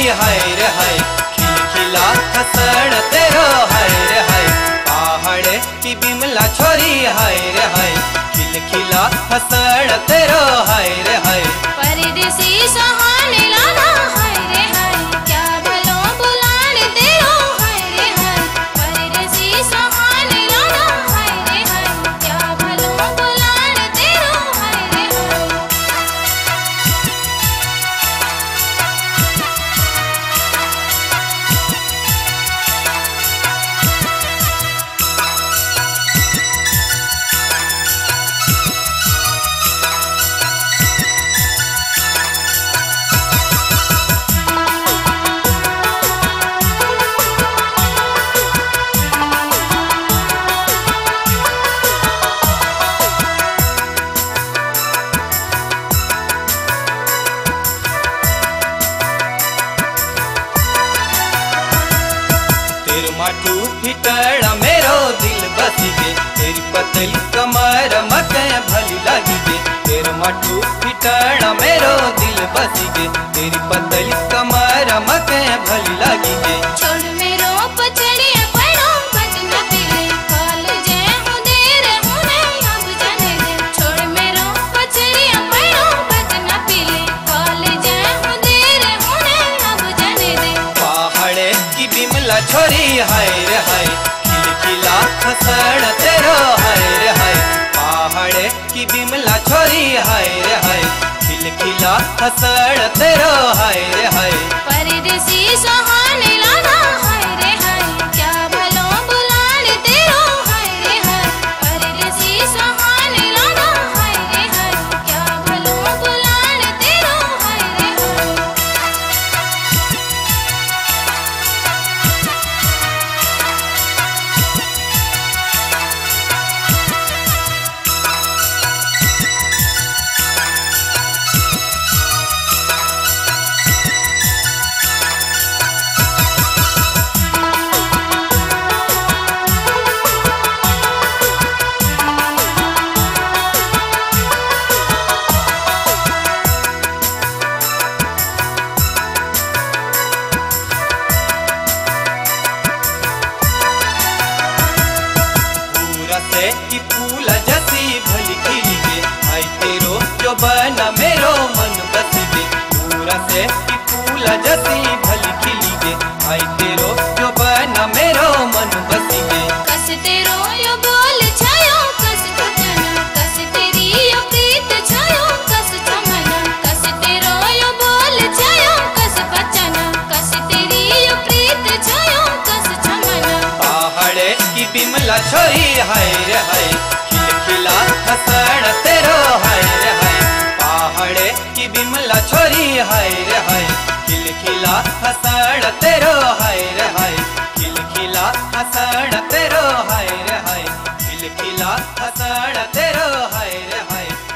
हाय रे हाय, खिलखिला हसण तेरो हाय रे हाय। पहाड़ की बिमला छोरी हाय रे हाय, खिलखिला हसण तेरो हाय रे हाय। परदेसी सहाने लाना हाय रे हाय, क्या भलो बुलान तेरो हाय रे हाय। परदेसी सहाने लाना हाय रे हाय, क्या भलो बुलान तेरो हाय रे हाय। माठू फिटड़ा मेरो दिल बसी गे, तेरी पतली कमर मके भली लगी गे। तेरे माठू फिटड़ा मेरो दिल बसी गे, तेरी पतली कमर मके भली लगी गे। छोड़ मेरो पचड़िया पड़ो बच न पिले, कॉल जे हूँ देर होने अब जाने दे। छोड़ मेरो पचड़िया पड़ो बच न पिले, कॉल जे हूँ देर होने अब जाने दे। पहाड़े की बिमला छोरी हाय रे हाय, खिलखिला हसण तेरो हाय रे हाय। पहाड़े की बिमला छोरी हाय रे हाय, खिलखिला हसण तेरो हाय रे हाय। परदेसी सहाने लाना हाय रे हाय, क्या भलो बुलान तेरो हाय रे हाय। परदेसी सहाने लाना हाय रे हाय, क्या भलो बुलान तेरो हाय रे हाय। से की फूल जसी भली खिली गे, हाय तेरो जो बना मेरो मन बसी गे। दूरा से की फूल जसी भली खिली गे, हाय तेरो जो बना मेरो मन बसी गे। कस तेरो यो बोल छायो कस छचना, कस तेरी यो प्रीत छायो कस चमना। कस तेरो यो बोल छायो कस बचना, कस तेरी यो प्रीत छायो कस चमना। पहाड़े की बिमला छोरी हाय रे हाय, खिलखिला हसण तेरो हाय रे हाय। पहाड़े की बिमला छोरी हाय रे हाय, खिलखिला हसण तेरो हाय रे हाय। खिलखिला हसण तेरो हाय रे हाय, खिलखिला हसण तेरो हाय रे हाय।